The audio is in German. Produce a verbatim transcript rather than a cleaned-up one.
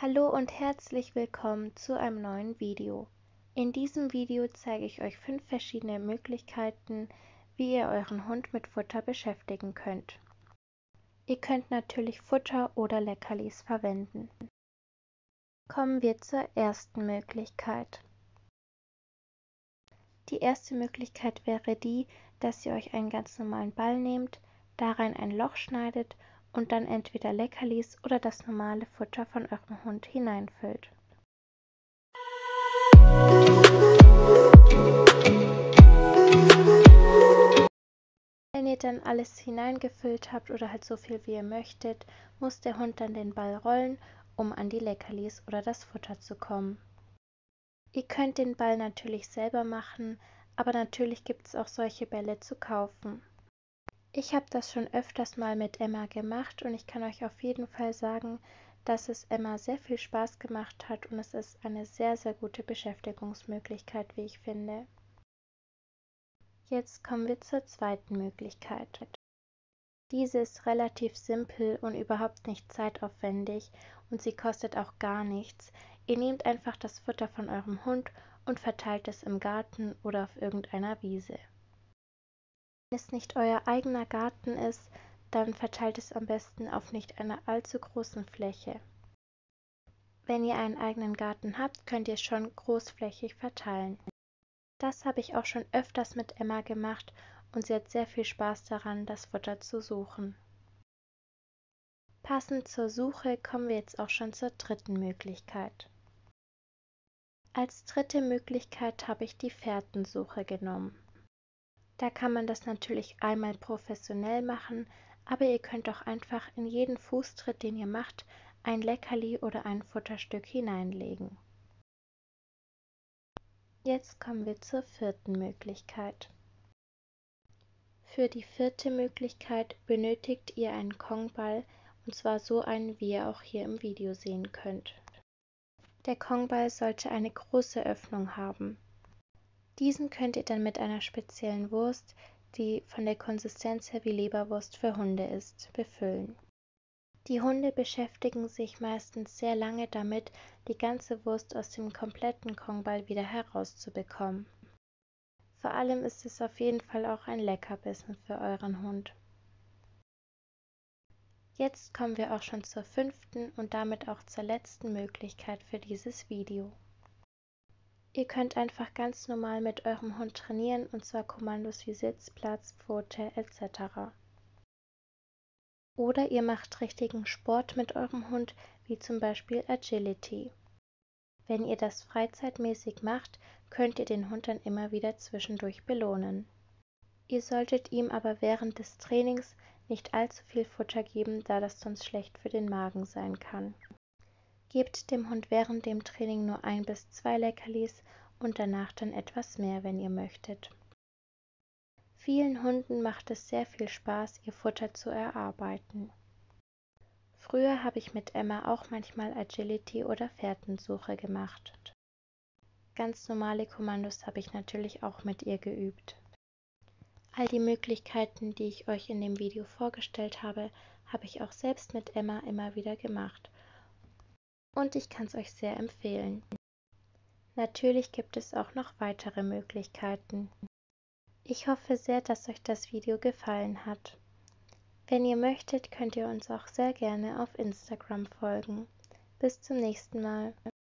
Hallo und herzlich willkommen zu einem neuen Video. In diesem Video zeige ich euch fünf verschiedene Möglichkeiten, wie ihr euren Hund mit Futter beschäftigen könnt. Ihr könnt natürlich Futter oder Leckerlis verwenden. Kommen wir zur ersten Möglichkeit. Die erste Möglichkeit wäre die, dass ihr euch einen ganz normalen Ball nehmt, darein ein Loch schneidet und dann entweder Leckerlis oder das normale Futter von eurem Hund hineinfüllt. Wenn ihr dann alles hineingefüllt habt oder halt so viel wie ihr möchtet, muss der Hund dann den Ball rollen, um an die Leckerlis oder das Futter zu kommen. Ihr könnt den Ball natürlich selber machen, aber natürlich gibt es auch solche Bälle zu kaufen. Ich habe das schon öfters mal mit Emma gemacht und ich kann euch auf jeden Fall sagen, dass es Emma sehr viel Spaß gemacht hat und es ist eine sehr, sehr gute Beschäftigungsmöglichkeit, wie ich finde. Jetzt kommen wir zur zweiten Möglichkeit. Diese ist relativ simpel und überhaupt nicht zeitaufwendig und sie kostet auch gar nichts. Ihr nehmt einfach das Futter von eurem Hund und verteilt es im Garten oder auf irgendeiner Wiese. Wenn es nicht euer eigener Garten ist, dann verteilt es am besten auf nicht einer allzu großen Fläche. Wenn ihr einen eigenen Garten habt, könnt ihr es schon großflächig verteilen. Das habe ich auch schon öfters mit Emma gemacht und sie hat sehr viel Spaß daran, das Futter zu suchen. Passend zur Suche kommen wir jetzt auch schon zur dritten Möglichkeit. Als dritte Möglichkeit habe ich die Fährtensuche genommen. Da kann man das natürlich einmal professionell machen, aber ihr könnt auch einfach in jeden Fußtritt, den ihr macht, ein Leckerli oder ein Futterstück hineinlegen. Jetzt kommen wir zur vierten Möglichkeit. Für die vierte Möglichkeit benötigt ihr einen Kongball, und zwar so einen, wie ihr auch hier im Video sehen könnt. Der Kongball sollte eine große Öffnung haben. Diesen könnt ihr dann mit einer speziellen Wurst, die von der Konsistenz her wie Leberwurst für Hunde ist, befüllen. Die Hunde beschäftigen sich meistens sehr lange damit, die ganze Wurst aus dem kompletten Kongball wieder herauszubekommen. Vor allem ist es auf jeden Fall auch ein Leckerbissen für euren Hund. Jetzt kommen wir auch schon zur fünften und damit auch zur letzten Möglichkeit für dieses Video. Ihr könnt einfach ganz normal mit eurem Hund trainieren, und zwar Kommandos wie Sitz, Platz, Pfote et cetera. Oder ihr macht richtigen Sport mit eurem Hund, wie zum Beispiel Agility. Wenn ihr das freizeitmäßig macht, könnt ihr den Hund dann immer wieder zwischendurch belohnen. Ihr solltet ihm aber während des Trainings nicht allzu viel Futter geben, da das sonst schlecht für den Magen sein kann. Gebt dem Hund während dem Training nur ein bis zwei Leckerlis und danach dann etwas mehr, wenn ihr möchtet. Vielen Hunden macht es sehr viel Spaß, ihr Futter zu erarbeiten. Früher habe ich mit Emma auch manchmal Agility oder Fährtensuche gemacht. Ganz normale Kommandos habe ich natürlich auch mit ihr geübt. All die Möglichkeiten, die ich euch in dem Video vorgestellt habe, habe ich auch selbst mit Emma immer wieder gemacht. Und ich kann es euch sehr empfehlen. Natürlich gibt es auch noch weitere Möglichkeiten. Ich hoffe sehr, dass euch das Video gefallen hat. Wenn ihr möchtet, könnt ihr uns auch sehr gerne auf Instagram folgen. Bis zum nächsten Mal.